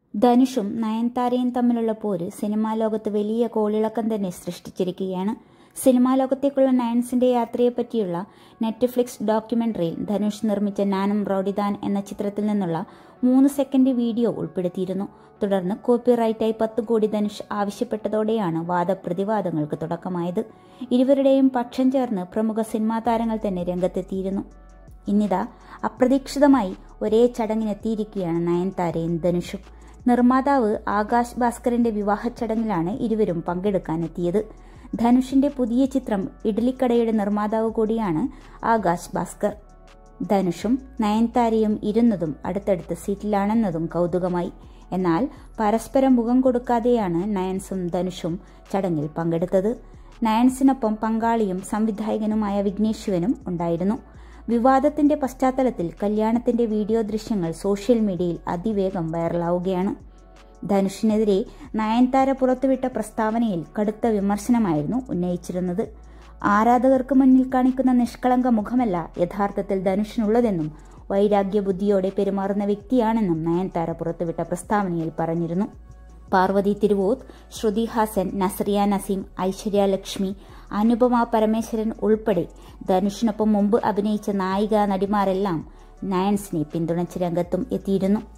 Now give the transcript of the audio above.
ധനുഷും നയൻതാരയും തമ്മിലുള്ള പോര് സിനിമാ ലോകത്ത് വലിയ കോളിളക്കം തന്നെ സൃഷ്ടിച്ചിരിക്കുകയാണ്. സിനിമാ ലോകത്തേക്കുള്ള നയൻസിന്റെ യാത്രയെപ്പറ്റിയുള്ള നെറ്റ്ഫ്ലിക്സ് ഡോക്യുമെന്ററിയിൽ ധനുഷ് നിർമ്മിച്ച നാനും റൌഡിദാൻ എന്ന ചിത്രത്തിൽ നിന്നുള്ള 3 സെക്കൻഡ് വീഡിയോ ഉൾപ്പെടുത്തിയിരുന്നു. തുടർന്ന് കോപ്പിറൈറ്റായി 10 കോടി ധനുഷ് ആവശ്യപ്പെട്ടതോടെയാണ് വാദപ്രതിവാദങ്ങൾക്ക് തുടക്കമായത്. ഇരുവരുടെയും പക്ഷം ചേർന്ന് പ്രമുഖ സിനിമാ താരങ്ങൾ തന്നെ രംഗത്തെത്തിയിരുന്നു. ഇന്നിതാ അപ്രതീക്ഷിതമായി ഒരേ ചടങ്ങിനെത്തിയിരിക്കുകയാണ് നയൻതാരയും ധനുഷും. നിർമ്മാതാവ് ആകാശ് ഭാസ്കറിന്റെ വിവാഹ ചടങ്ങിലാണ് ഇരുവരും പങ്കെടുക്കാനെത്തിയത്. ധനുഷിന്റെ പുതിയ ചിത്രം ഇഡ്ലിക്കടയുടെ നിർമ്മാതാവ് കൂടിയാണ് ആകാശ് ഭാസ്കർ. ധനുഷും നയൻതാരയും ഇരുന്നതും അടുത്തടുത്ത സീറ്റിലാണെന്നതും കൗതുകമായി. എന്നാൽ പരസ്പരം മുഖം കൊടുക്കാതെയാണ് നയൻസും ധനുഷും ചടങ്ങിൽ പങ്കെടുത്തത്. നയൻസിനൊപ്പം പങ്കാളിയും സംവിധായകനുമായ വിഘ്നേഷ് ശിവനും ഉണ്ടായിരുന്നു. വിവാദത്തിന്റെ പശ്ചാത്തലത്തിൽ കല്യാണത്തിന്റെ വീഡിയോ ദൃശ്യങ്ങൾ സോഷ്യൽ മീഡിയയിൽ അതിവേഗം വൈറലാവുകയാണ്. ധനുഷിനെതിരെ നയൻതാര പുറത്തുവിട്ട പ്രസ്താവനയിൽ കടുത്ത വിമർശനമായിരുന്നു ഉന്നയിച്ചിരുന്നത്. ആരാധകർക്ക് മുന്നിൽ കാണിക്കുന്ന നിഷ്കളങ്ക മുഖമല്ല യഥാർത്ഥത്തിൽ ധനുഷിനുള്ളതെന്നും വൈരാഗ്യബുദ്ധിയോടെ പെരുമാറുന്ന വ്യക്തിയാണെന്നും നയൻതാര പുറത്തുവിട്ട പ്രസ്താവനയിൽ പറഞ്ഞിരുന്നു. പാർവതി തിരുവോത്ത്, ശ്രുതി ഹാസൻ, നസ്രിയ നസീം, ഐശ്വര്യ ലക്ഷ്മി, അനുപമ പരമേശ്വരൻ ഉൾപ്പെടെ ധനുഷിനൊപ്പം മുമ്പ് അഭിനയിച്ച നായിക നടിമാരെല്ലാം നയൻസിനെ പിന്തുണച്ച് രംഗത്തും എത്തിയിരുന്നു.